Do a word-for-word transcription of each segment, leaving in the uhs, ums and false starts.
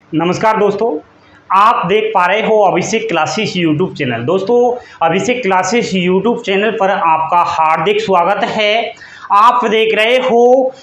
नमस्कार दोस्तों, आप देख पा रहे हो अभिषेक क्लासेस यूट्यूब चैनल। दोस्तों, अभिषेक क्लासेस यूट्यूब चैनल पर आपका हार्दिक स्वागत है। आप देख रहे हो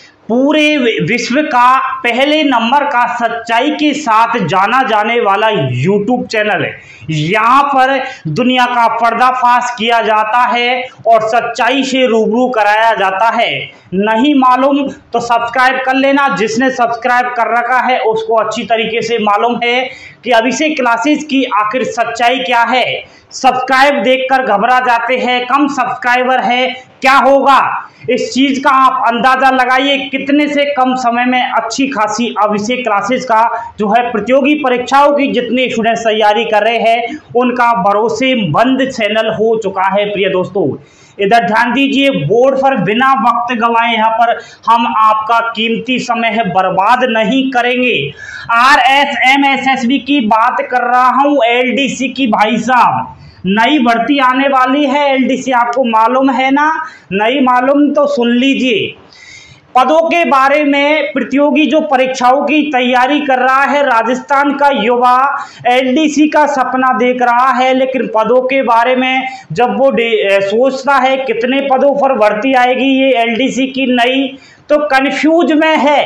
पूरे विश्व का पहले नंबर का सच्चाई के साथ जाना जाने वाला यूट्यूब चैनल है। यहाँ पर दुनिया का पर्दाफाश किया जाता है और सच्चाई से रूबरू कराया जाता है। नहीं मालूम तो सब्सक्राइब कर लेना। जिसने सब्सक्राइब कर रखा है उसको अच्छी तरीके से मालूम है कि अभिषेक क्लासेस की आखिर सच्चाई क्या है। सब्सक्राइब देखकर घबरा जाते हैं, कम सब्सक्राइबर है, क्या होगा इस चीज का आप अंदाजा लगाइए। कितने से कम समय में अच्छी खासी अभिषेक क्लासेस का जो है प्रतियोगी परीक्षाओं की जितने स्टूडेंट्स तैयारी कर रहे हैं उनका भरोसेमंद चैनल हो चुका है। प्रिय दोस्तों, इधर ध्यान दीजिए, बोर्ड पर बिना वक्त गवाए यहाँ पर हम आपका कीमती समय है बर्बाद नहीं करेंगे। R S M S S B की बात कर रहा हूँ, एल डी सी की। भाई साहब, नई भर्ती आने वाली है। एल डी सी आपको मालूम है ना? नहीं मालूम तो सुन लीजिए। पदों के बारे में प्रतियोगी जो परीक्षाओं की तैयारी कर रहा है, राजस्थान का युवा एल डी सी का सपना देख रहा है, लेकिन पदों के बारे में जब वो सोचता है कितने पदों पर भर्ती आएगी ये एल डी सी की नई, तो कंफ्यूज में है।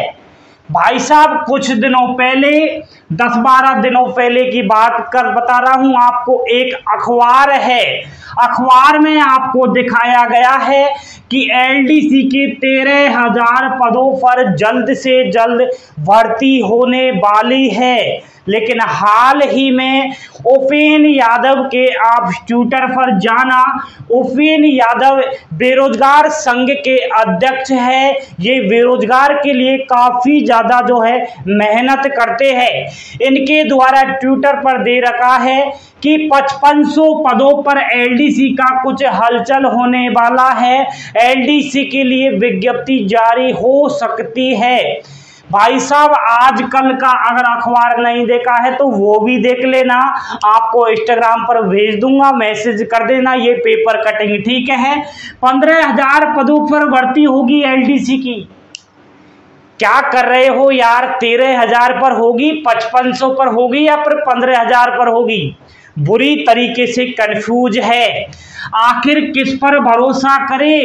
भाई साहब, कुछ दिनों पहले, दस बारह दिनों पहले की बात कर बता रहा हूं आपको, एक अखबार है, अखबार में आपको दिखाया गया है कि एल डी सी के तेरह हजार पदों पर जल्द से जल्द भर्ती होने वाली है। लेकिन हाल ही में उपेन यादव के आप ट्विटर पर जाना, उपेन यादव बेरोजगार संघ के अध्यक्ष है। ये बेरोजगार के लिए काफी ज्यादा जो है मेहनत करते हैं। इनके द्वारा ट्विटर पर दे रखा है कि पचपन सौ पदों पर एल डी सी का कुछ हलचल होने वाला है। एल डी सी के लिए विज्ञप्ति जारी हो सकती है। भाई साहब, आजकल का अगर अखबार नहीं देखा है तो वो भी देख लेना। आपको इंस्टाग्राम पर भेज दूंगा, मैसेज कर देना, ये पेपर कटिंग, ठीक है। पंद्रह हजार पदों पर भर्ती होगी एल डी सी की। क्या कर रहे हो यार? तेरह हजार पर होगी, पचपन सौ पर होगी या फिर पंद्रह हजार पर होगी? बुरी तरीके से कंफ्यूज है। आखिर किस पर भरोसा करे,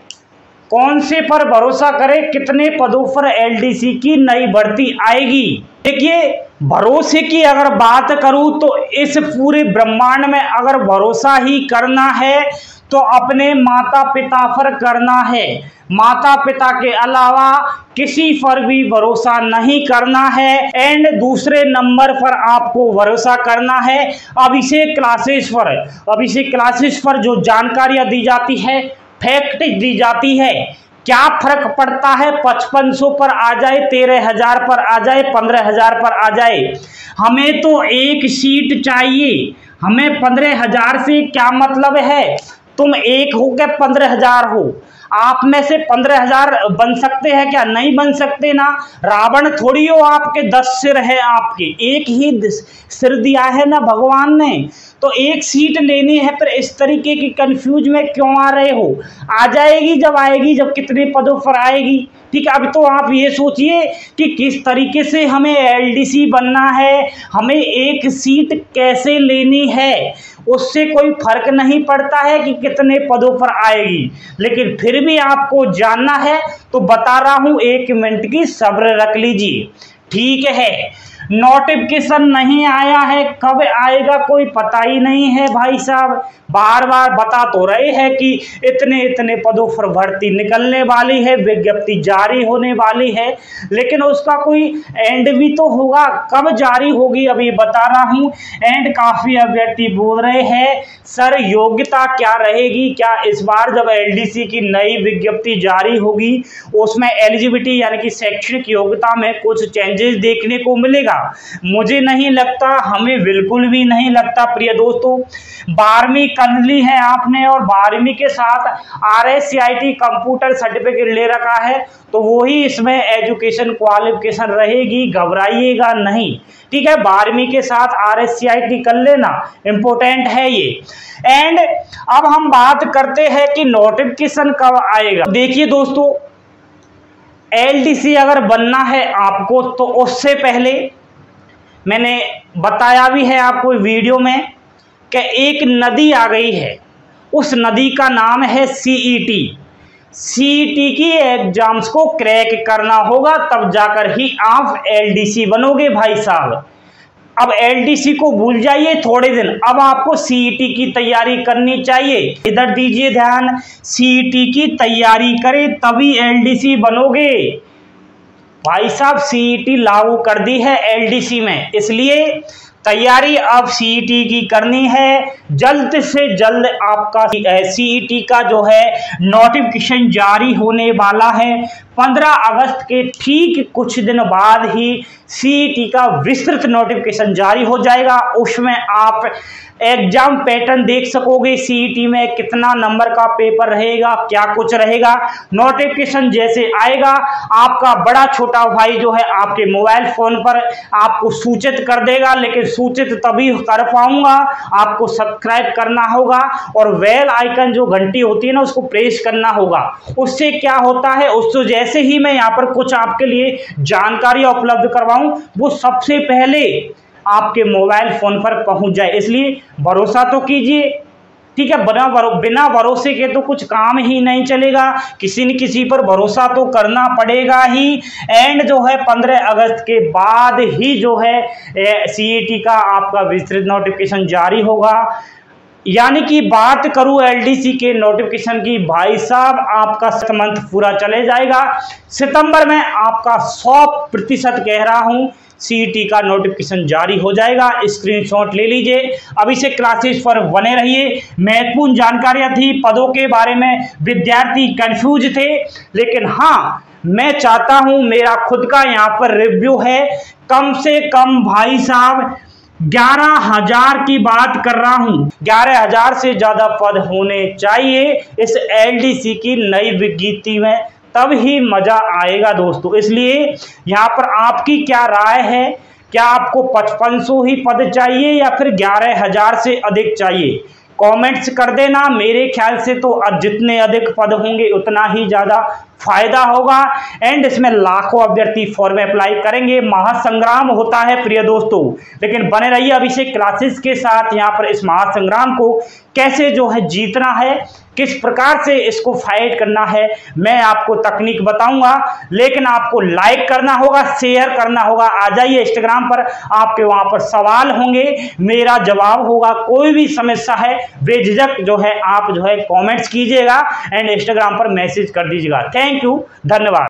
कौन से पर भरोसा करे, कितने पदों पर एल डी सी की नई भर्ती आएगी? देखिए, भरोसे की अगर बात करूं तो इस पूरे ब्रह्मांड में अगर भरोसा ही करना है तो अपने माता पिता पर करना है। माता पिता के अलावा किसी पर भी भरोसा नहीं करना है। एंड दूसरे नंबर पर आपको भरोसा करना है अभिषेक क्लासेस पर। अभिषेक क्लासेस पर जो जानकारियां दी जाती है, फैक्ट दी जाती है, क्या फर्क पड़ता है? पचपन सौ पर आ जाए, तेरह हजार पर आ जाए, पंद्रह हजार पर आ जाए, हमें तो एक सीट चाहिए। हमें पंद्रह हजार से क्या मतलब है? तुम एक हो क्या पंद्रह हजार हो? आप में से पंद्रह हजार बन सकते हैं क्या? नहीं बन सकते ना। रावण थोड़ी हो, आपके दस सिर है, आपके एक ही सिर दिया है ना भगवान ने। तो एक सीट लेनी है, फिर इस तरीके की कंफ्यूज में क्यों आ रहे हो? आ जाएगी जब आएगी, जब कितने पदों पर आएगी, ठीक है। अब तो आप ये सोचिए कि किस तरीके से हमें एल डी सी बनना है, हमें एक सीट कैसे लेनी है, उससे कोई फर्क नहीं पड़ता है कि कितने पदों पर आएगी। लेकिन फिर भी आपको जानना है तो बता रहा हूं, एक मिनट की सब्र रख लीजिए, ठीक है। नोटिफिकेशन नहीं आया है, कब आएगा कोई पता ही नहीं है। भाई साहब, बार बार बता तो रहे हैं कि इतने इतने पदों पर भर्ती निकलने वाली है, विज्ञप्ति जारी होने वाली है, लेकिन उसका कोई एंड भी तो होगा। कब जारी होगी अभी बता रहा हूँ। एंड काफी अभ्यर्थी बोल रहे हैं, सर योग्यता क्या रहेगी? क्या इस बार जब एल डी सी की नई विज्ञप्ति जारी होगी उसमें एलिजिबिलिटी यानी कि शैक्षणिक योग्यता में कुछ चेंजेस देखने को मिलेगा? मुझे नहीं लगता, हमें बिल्कुल भी नहीं लगता। प्रिय दोस्तों, बारहवीं कर ली है आपने और बारहवीं के साथ R S C I T computer certificate ले रखा है तो वही इसमें एजुकेशन क्वालिफिकेशन रहेगी, घबराइएगा नहीं, ठीक है। बारहवीं के साथ R S C I T कर लेना, इंपॉर्टेंट है ये। एंड अब हम बात करते हैं कि नोटिफिकेशन कब आएगा। देखिए दोस्तों, एल डी सी अगर बनना है आपको तो उससे पहले मैंने बताया भी है आपको वीडियो में कि एक नदी आ गई है, उस नदी का नाम है सीईटी। सीईटी की एग्जाम्स को क्रैक करना होगा, तब जाकर ही आप एलडीसी बनोगे भाई साहब। अब एलडीसी को भूल जाइए थोड़े दिन, अब आपको सीईटी की तैयारी करनी चाहिए। इधर दीजिए ध्यान, सीईटी की तैयारी करें तभी एलडीसी बनोगे भाई साहब। सीईटी लागू कर दी है एलडीसी में, इसलिए तैयारी अब सीईटी की करनी है। जल्द से जल्द आपका सीईटी का जो है नोटिफिकेशन जारी होने वाला है। पंद्रह अगस्त के ठीक कुछ दिन बाद ही सीईटी का विस्तृत नोटिफिकेशन जारी हो जाएगा। उसमें आप एग्जाम पैटर्न देख सकोगे, सीईटी में कितना नंबर का पेपर रहेगा, क्या कुछ रहेगा। नोटिफिकेशन जैसे आएगा आपका बड़ा छोटा भाई जो है आपके मोबाइल फोन पर आपको सूचित कर देगा, लेकिन सूचित तभी कर पाऊंगा, आपको सब्सक्राइब करना होगा और बेल आइकन जो घंटी होती है ना उसको प्रेस करना होगा। उससे क्या होता है, उससे जैसे ही मैं यहाँ पर कुछ आपके लिए जानकारी उपलब्ध करवाऊं वो सबसे पहले आपके मोबाइल फोन पर पहुंच जाए। इसलिए भरोसा तो कीजिए, ठीक है। बिना भरो, बिना भरोसे के तो कुछ काम ही नहीं चलेगा, किसी न किसी पर भरोसा तो करना पड़ेगा ही। एंड जो है पंद्रह अगस्त के बाद ही जो है सीईटी का आपका विस्तृत नोटिफिकेशन जारी होगा। यानी कि बात करूं एलडीसी के नोटिफिकेशन की, भाई साहब आपका मंथ पूरा चले जाएगा। सितंबर में आपका सौ प्रतिशत कह रहा हूं सीईटी का नोटिफिकेशन जारी हो जाएगा। स्क्रीनशॉट ले लीजिए। अभी से क्लासेस पर बने रहिए। महत्वपूर्ण जानकारियां थी, पदों के बारे में विद्यार्थी कंफ्यूज थे, लेकिन हाँ मैं चाहता हूं, मेरा खुद का यहाँ पर रिव्यू है, कम से कम भाई साहब ग्यारह हजार की बात कर रहा हूं, ग्यारह हजार से ज्यादा पद होने चाहिए इस एलडीसी की नई विज्ञप्ति में, तब ही मजा आएगा दोस्तों। इसलिए यहाँ पर आपकी क्या राय है, क्या आपको पचपन सौ ही पद चाहिए या फिर ग्यारह हजार से अधिक चाहिए? कमेंट्स कर देना। मेरे ख्याल से तो जितने अधिक पद होंगे उतना ही ज़्यादा फायदा होगा। एंड इसमें लाखों अभ्यर्थी फॉर्म अप्लाई करेंगे, महासंग्राम होता है प्रिय दोस्तों। लेकिन बने रहिए अभिषेक क्लासेस के साथ। यहाँ पर इस महासंग्राम को कैसे जो है जीतना है, किस प्रकार से इसको फाइट करना है, मैं आपको तकनीक बताऊंगा। लेकिन आपको लाइक करना होगा, शेयर करना होगा। आ जाइए इंस्टाग्राम पर, आपके वहां पर सवाल होंगे, मेरा जवाब होगा। कोई भी समस्या है बेझिझक जो है आप जो है कमेंट्स कीजिएगा एंड इंस्टाग्राम पर मैसेज कर दीजिएगा। थैंक यू, धन्यवाद।